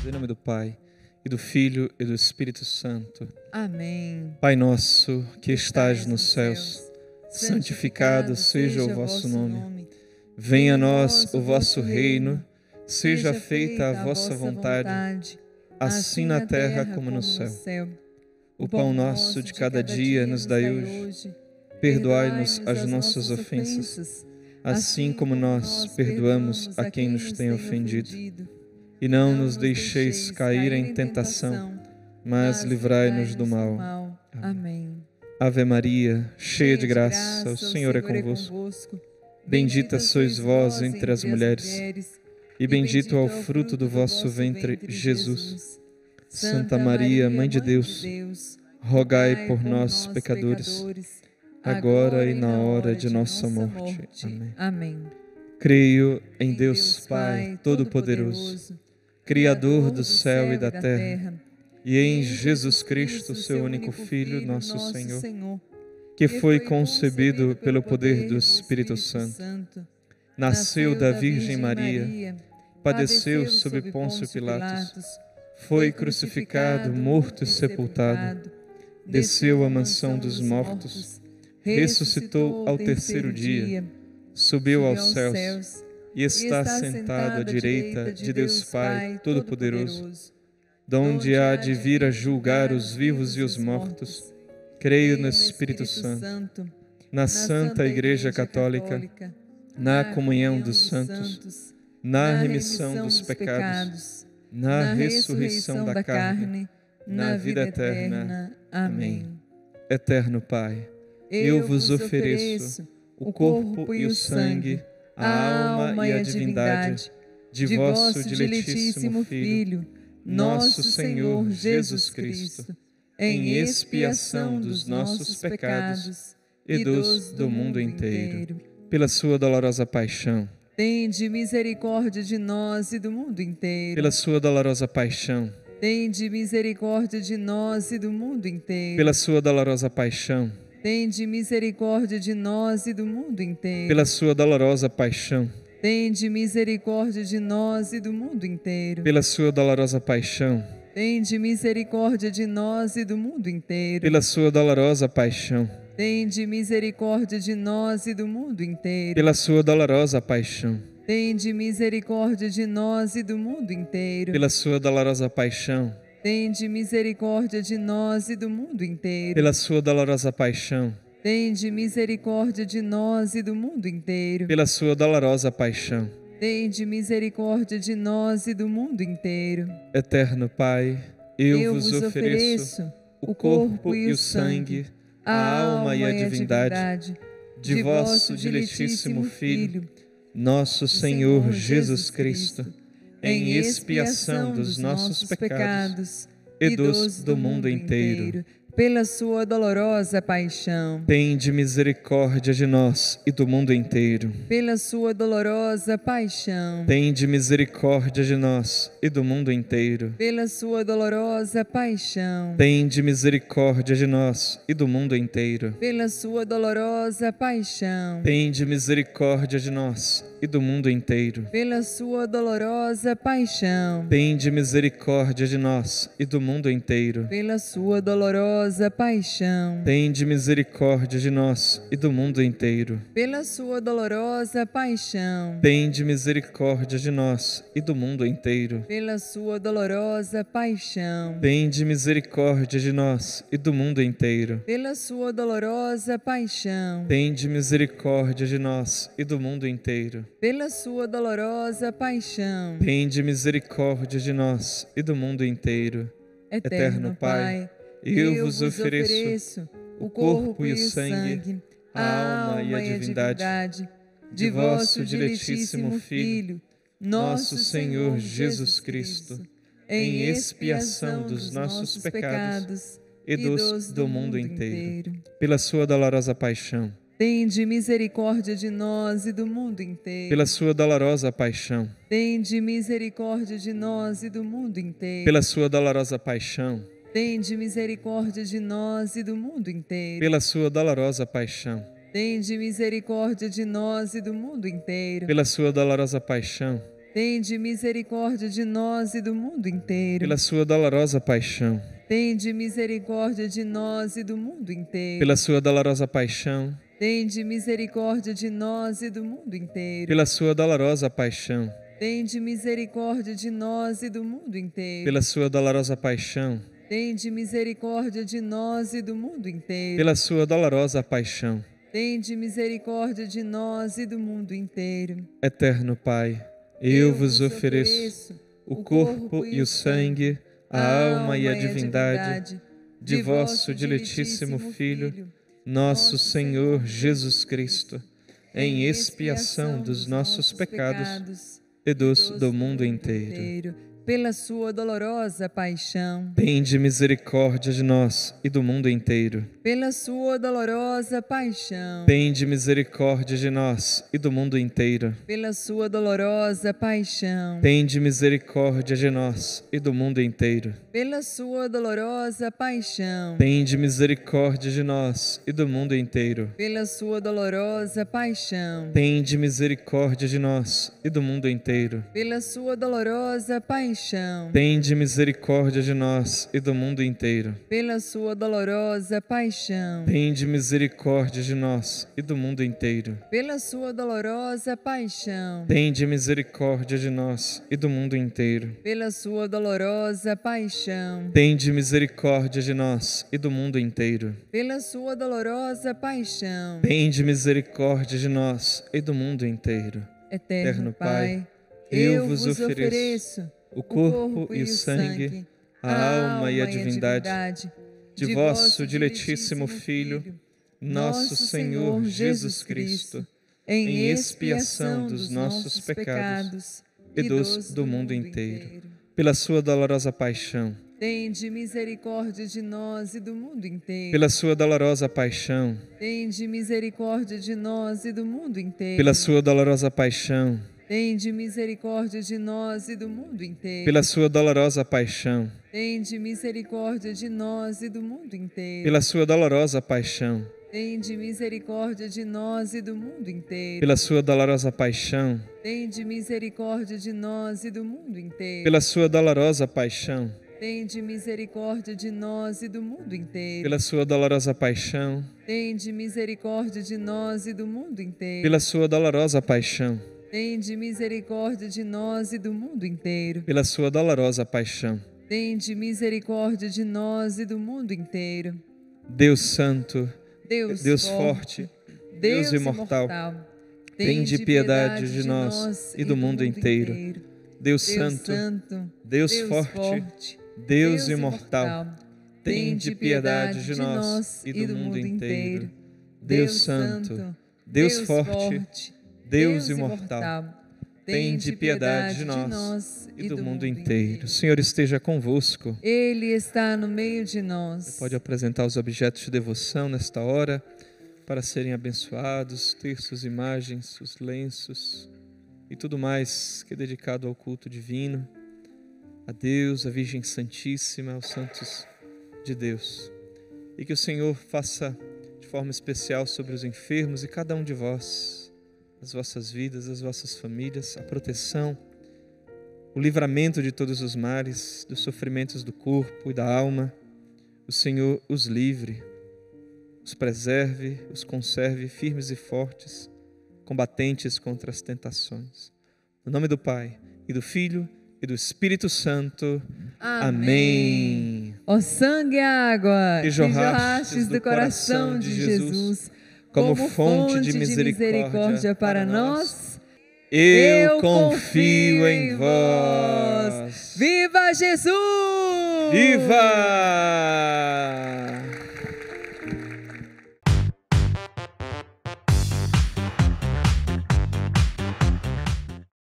Em nome do Pai, e do Filho, e do Espírito Santo. Amém. Pai nosso, que estais nos céus, santificado seja o vosso nome. Venha a nós o vosso reino, seja feita a vossa vontade, assim na terra como no céu. O pão nosso de cada dia nos dai hoje. Perdoai-nos as nossas ofensas, assim como nós perdoamos a quem nos tem ofendido. E não nos deixeis cair em tentação, mas livrai-nos do mal. Amém. Ave Maria, cheia de graça, o Senhor é convosco. Bendita sois vós entre as mulheres, e bendito é o fruto do vosso ventre, Jesus. Santa Maria, Mãe de Deus, rogai por nós, pecadores, agora e na hora de nossa morte. Amém. Creio em Deus Pai Todo-Poderoso, Criador do céu e da terra, e em Jesus Cristo, seu único Filho, nosso Senhor, que foi concebido pelo poder do Espírito Santo, nasceu da Virgem Maria, padeceu sob Pôncio Pilatos, foi crucificado, morto e sepultado, desceu à mansão dos mortos, ressuscitou ao terceiro dia, subiu aos céus e está sentado à direita de Deus Pai Todo-Poderoso, donde há de vir a julgar os vivos e os mortos. Creio no Espírito Santo, na Santa Igreja Católica, na comunhão dos santos, na remissão dos pecados, na ressurreição da carne, na vida eterna. Amém. Eterno Pai, eu vos ofereço o corpo e o sangue, a alma e a divindade de vosso diletíssimo Filho, nosso Senhor Jesus Cristo, em expiação dos nossos pecados e dos do mundo inteiro. Pela sua dolorosa paixão, tende misericórdia de nós e do mundo inteiro. Pela sua dolorosa paixão, tende misericórdia de nós e do mundo inteiro. Pela sua dolorosa paixão, tende misericórdia de nós e do mundo inteiro. Pela sua dolorosa paixão, tende misericórdia de nós e do mundo inteiro. Pela sua dolorosa paixão, tende misericórdia de nós e do mundo inteiro. Pela sua dolorosa paixão, tende misericórdia de nós e do mundo inteiro. Pela sua dolorosa paixão, tende misericórdia de nós e do mundo inteiro. Pela sua dolorosa paixão, tende misericórdia de nós e do mundo inteiro. Pela sua dolorosa paixão, tende misericórdia de nós e do mundo inteiro. Pela sua dolorosa paixão, tende misericórdia de nós e do mundo inteiro. Eterno Pai, eu vos ofereço o corpo e o sangue, a alma e a divindade de vosso diletíssimo Filho, nosso Senhor Jesus Cristo, em expiação dos nossos pecados e dos do mundo inteiro. Pela sua dolorosa paixão, tende misericórdia de nós e do mundo inteiro. Pela sua dolorosa paixão, tende misericórdia de nós e do mundo inteiro. Pela sua dolorosa paixão, tende misericórdia de nós e do mundo inteiro. Pela sua dolorosa paixão, tende misericórdia de nós e do mundo inteiro. Pela sua dolorosa paixão, tende misericórdia de nós e do mundo inteiro. Pela sua dolorosa paixão, tende misericórdia de nós e do mundo inteiro. Pela sua dolorosa paixão, tende misericórdia de nós e do mundo inteiro. Pela sua dolorosa paixão, tende misericórdia de nós e do mundo inteiro. Pela sua dolorosa paixão, tende misericórdia de nós e do mundo inteiro. Pela sua dolorosa paixão, tende misericórdia de nós e do mundo inteiro. Eterno Pai, eu vos ofereço o corpo e o sangue, a alma e a divindade de vosso diletíssimo Filho, nosso Senhor Jesus Cristo, em expiação dos nossos pecados e dos do mundo inteiro. Pela sua dolorosa paixão, tende misericórdia de nós e do mundo inteiro. Pela sua dolorosa paixão, tende misericórdia de nós e do mundo inteiro. Pela sua dolorosa paixão, tende misericórdia de nós e do mundo inteiro. Pela sua dolorosa paixão, tende misericórdia de nós e do mundo inteiro. Pela sua dolorosa paixão, tende misericórdia de nós e do mundo inteiro. Pela sua dolorosa paixão, tende misericórdia de nós e do mundo inteiro. pela sua dolorosa paixão, tende misericórdia de nós e do mundo inteiro. pela sua dolorosa paixão, tende misericórdia de nós e do mundo inteiro. pela sua dolorosa paixão, tende misericórdia de nós e do mundo inteiro. pela sua dolorosa paixão. tende misericórdia de nós e do mundo inteiro. Eterno Pai, eu vos ofereço o corpo e o sangue, a alma e a divindade de vosso diletíssimo Filho, nosso Senhor Jesus Cristo, em expiação dos nossos pecados e dos do mundo inteiro. Pela sua dolorosa paixão, tende misericórdia de nós e do mundo inteiro. Pela sua dolorosa paixão, tende misericórdia de nós e do mundo inteiro. Pela sua dolorosa paixão, tende misericórdia de nós e do mundo inteiro. Pela sua dolorosa paixão, tende misericórdia de nós e do mundo inteiro. Pela sua dolorosa paixão, tende misericórdia de nós e do mundo inteiro. Pela sua dolorosa paixão, tende misericórdia de nós e do mundo inteiro. Pela sua dolorosa paixão, tende misericórdia de nós e do mundo inteiro. Pela sua dolorosa paixão, tende misericórdia de nós e do mundo inteiro. Pela sua dolorosa paixão, tende misericórdia de nós e do mundo inteiro. Pela sua dolorosa paixão, tende misericórdia de nós e do mundo inteiro. Eterno Pai, eu vos ofereço o corpo e o sangue, a alma e a divindade de vosso diletíssimo Filho, nosso Senhor Jesus Cristo, em expiação dos nossos pecados e dos do mundo inteiro. Pela sua dolorosa paixão, tende misericórdia de nós e do mundo inteiro. Pela sua dolorosa paixão, tende misericórdia de nós e do mundo inteiro. Pela sua dolorosa paixão, tende misericórdia de nós e do mundo inteiro. Pela sua dolorosa paixão, tende misericórdia de nós e do mundo inteiro. Pela sua dolorosa paixão, tende misericórdia de nós e do mundo inteiro. Pela sua dolorosa paixão, tende misericórdia de nós e do mundo inteiro. Pela sua dolorosa paixão, tende misericórdia de nós e do mundo inteiro. Pela sua dolorosa paixão, tende misericórdia de nós e do mundo inteiro. Pela sua dolorosa paixão, tende misericórdia de nós e do mundo inteiro. Pela sua dolorosa paixão, tende misericórdia de nós e do mundo inteiro. Deus Santo, Deus forte, Deus imortal, tende piedade de nós e do mundo inteiro. Deus Santo, Deus forte, Deus imortal, tende piedade de nós e do mundo inteiro. Deus Santo, Deus forte, Deus imortal, tende piedade de nós e do mundo inteiro. O Senhor esteja convosco. Ele está no meio de nós. Você pode apresentar os objetos de devoção nesta hora para serem abençoados, terços, imagens, os lenços e tudo mais que é dedicado ao culto divino, a Deus, a Virgem Santíssima, aos santos de Deus. E que o Senhor faça de forma especial sobre os enfermos e cada um de vós, as vossas vidas, as vossas famílias, a proteção, o livramento de todos os males, dos sofrimentos do corpo e da alma. O Senhor os livre, os preserve, os conserve firmes e fortes, combatentes contra as tentações. No nome do Pai, e do Filho, e do Espírito Santo. Amém. Ó sangue e água que jorrastes do coração de Jesus, como fonte de misericórdia para nós, eu confio em vós. Viva Jesus! Viva!